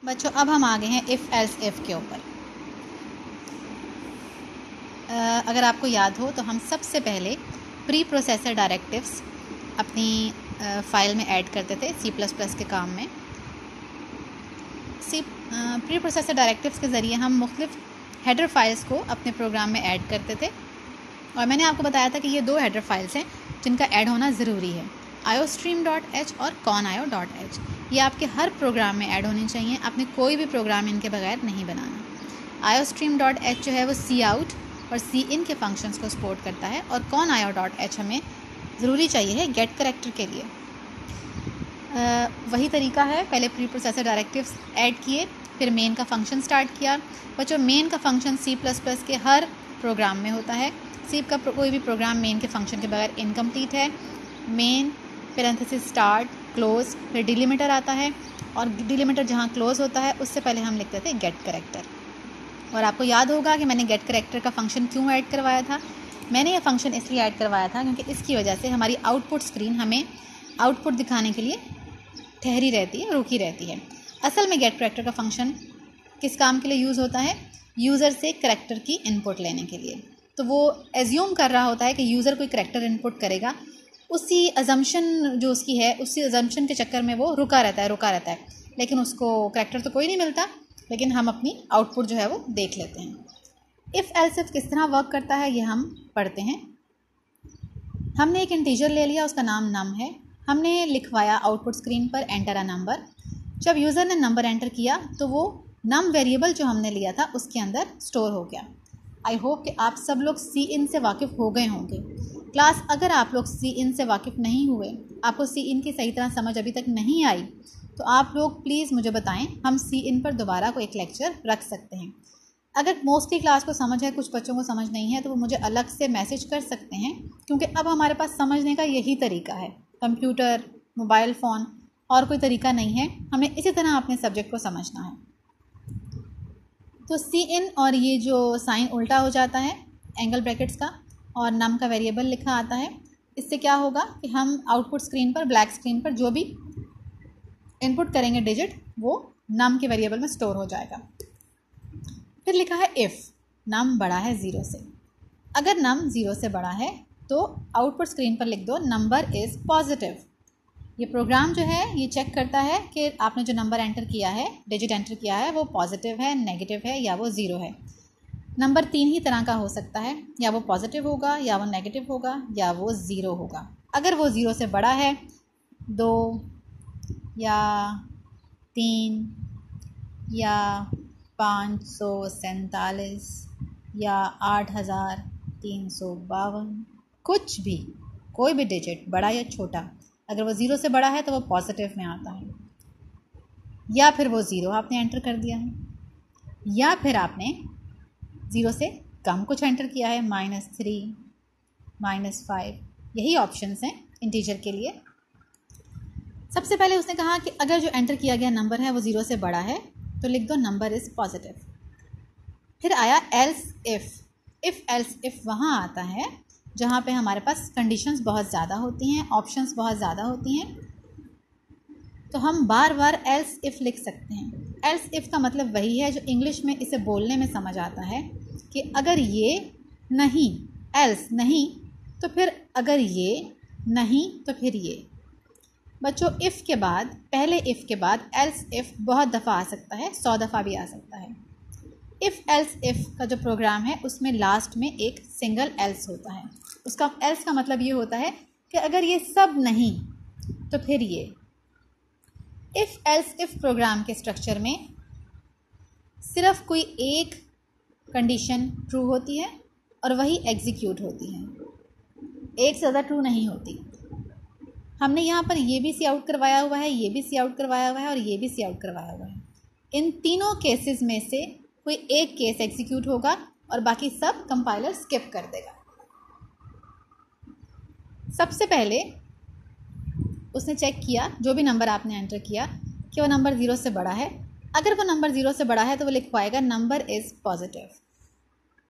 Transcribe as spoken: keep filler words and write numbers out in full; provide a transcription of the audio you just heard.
बच्चों अब हम आ गए हैं इफ़ एल्स इफ़ के ऊपर। अगर आपको याद हो तो हम सबसे पहले प्री प्रोसेसर डायरेक्टिव्स अपनी फ़ाइल में ऐड करते थे सी प्लस प्लस के काम में। सी प्री प्रोसेसर डायरेक्टिव्स के ज़रिए हम मुख्तलिफ हेडर फाइल्स को अपने प्रोग्राम में ऐड करते थे और मैंने आपको बताया था कि ये दो हेडर फाइल्स हैं जिनका ऐड होना ज़रूरी है, आयोस्ट्रीम डॉट एच और कॉन आयो डॉट एच। ये आपके हर प्रोग्राम में ऐड होनी चाहिए, आपने कोई भी प्रोग्राम इनके बगैर नहीं बनाना। आयोस्ट्रीम डॉट एच जो है वो सी आउट और सी इन के फंक्शंस को सपोर्ट करता है और कॉन आयो डॉट एच हमें ज़रूरी चाहिए है गेट करेक्टर के लिए। आ, वही तरीका है, पहले प्री प्रोसेसर डायरेक्टिव्स ऐड किए, फिर मेन का फंक्शन स्टार्ट किया। बच्चों मेन का फंक्शन सी प्लस प्लस के हर प्रोग्राम में होता है। सी का कोई भी प्रोग्राम मेन के फंक्शन के बगैर इनकम्प्लीट है। मेन पैरेंथेसिस स्टार्ट क्लोज फिर डिलीमीटर आता है और डिलीमीटर जहाँ क्लोज होता है उससे पहले हम लिखते थे गेट करेक्टर। और आपको याद होगा कि मैंने गेट करेक्टर का फंक्शन क्यों ऐड करवाया था। मैंने ये फंक्शन इसलिए ऐड करवाया था क्योंकि इसकी वजह से हमारी आउटपुट स्क्रीन हमें आउटपुट दिखाने के लिए ठहरी रहती है, रुकी रहती है। असल में गेट करेक्टर का फंक्शन किस काम के लिए यूज़ होता है? यूज़र से करेक्टर की इनपुट लेने के लिए। तो वो एज्यूम कर रहा होता है कि यूज़र कोई करेक्टर इनपुट करेगा, उसी अजम्पशन जो उसकी है उसी अजम्पशन के चक्कर में वो रुका रहता है रुका रहता है लेकिन उसको करेक्टर तो कोई नहीं मिलता, लेकिन हम अपनी आउटपुट जो है वो देख लेते हैं। इफ़ एल्स इफ किस तरह वर्क करता है ये हम पढ़ते हैं। हमने एक इंटीजर ले लिया, उसका नाम नम है। हमने लिखवाया आउटपुट स्क्रीन पर एंटर अ नंबर। जब यूज़र ने नंबर एंटर किया तो वो नम वेरिएबल जो हमने लिया था उसके अंदर स्टोर हो गया। आई होप कि आप सब लोग सी इन से वाकिफ़ हो गए होंगे। क्लास अगर आप लोग सी इन से वाकिफ़ नहीं हुए, आपको सी इन की सही तरह समझ अभी तक नहीं आई, तो आप लोग प्लीज़ मुझे बताएं, हम सी इन पर दोबारा को एक लेक्चर रख सकते हैं। अगर मोस्टली क्लास को समझ है, कुछ बच्चों को समझ नहीं है, तो वो मुझे अलग से मैसेज कर सकते हैं क्योंकि अब हमारे पास समझने का यही तरीका है। कंप्यूटर, मोबाइल फ़ोन और कोई तरीका नहीं है, हमें इसी तरह अपने सब्जेक्ट को समझना है। तो सी इन और ये जो साइन उल्टा हो जाता है एंगल ब्रैकेट्स का और नम का वेरिएबल लिखा आता है। इससे क्या होगा कि हम आउटपुट स्क्रीन पर, ब्लैक स्क्रीन पर जो भी इनपुट करेंगे डिजिट, वो नम के वेरिएबल में स्टोर हो जाएगा। फिर लिखा है इफ़ नम बड़ा है ज़ीरो से। अगर नम ज़ीरो से बड़ा है तो आउटपुट स्क्रीन पर लिख दो नंबर इज़ पॉजिटिव। ये प्रोग्राम जो है ये चेक करता है कि आपने जो नंबर एंटर किया है, डिजिट एंटर किया है, वो पॉजिटिव है, नेगेटिव है या वो ज़ीरो है। नंबर तीन ही तरह का हो सकता है, या वो पॉजिटिव होगा, या वो नेगेटिव होगा, या वो ज़ीरो होगा। अगर वो ज़ीरो से बड़ा है, दो या तीन या पाँच सौ सैंतालीस या आठ हज़ार तीन सौ बावन, कुछ भी, कोई भी डिजिट बड़ा या छोटा, अगर वो ज़ीरो से बड़ा है तो वो पॉजिटिव में आता है। या फिर वो ज़ीरो आपने एंटर कर दिया है, या फिर आपने ज़ीरो से कम कुछ एंटर किया है, माइनस थ्री, माइनस फाइव, यही ऑप्शंस हैं इंटीजर के लिए। सबसे पहले उसने कहा कि अगर जो एंटर किया गया नंबर है वो ज़ीरो से बड़ा है तो लिख दो नंबर इज़ पॉजिटिव। फिर आया else if. If else if वहाँ आता है जहाँ पे हमारे पास कंडीशंस बहुत ज़्यादा होती हैं, ऑप्शंस बहुत ज़्यादा होती हैं, तो हम बार बार एल्स इफ़ लिख सकते हैं। एल्स इफ़ का मतलब वही है जो इंग्लिश में इसे बोलने में समझ आता है कि अगर ये नहीं, एल्स नहीं, तो फिर अगर ये नहीं तो फिर ये। बच्चों इफ़ के बाद, पहले इफ़ के बाद एल्स इफ़ बहुत दफ़ा आ सकता है, सौ दफ़ा भी आ सकता है। इफ़ एल्स इफ़ का जो प्रोग्राम है उसमें लास्ट में एक सिंगल एल्स होता है। उसका एल्स का मतलब ये होता है कि अगर ये सब नहीं तो फिर ये। इफ़ एल्स इफ़ प्रोग्राम के स्ट्रक्चर में सिर्फ कोई एक कंडीशन ट्रू होती है और वही एग्जीक्यूट होती है, एक से ज़्यादा ट्रू नहीं होती। हमने यहाँ पर ये भी सी आउट करवाया हुआ है, ये भी सी आउट करवाया हुआ है और ये भी सी आउट करवाया हुआ है। इन तीनों केसेस में से कोई एक केस एग्जीक्यूट होगा और बाकी सब कंपाइलर स्किप कर देगा। सबसे पहले उसने चेक किया जो भी नंबर आपने एंटर किया कि वो नंबर ज़ीरो से बड़ा है। अगर वो नंबर ज़ीरो से बड़ा है तो वो लिखवाएगा नंबर इज़ पॉजिटिव।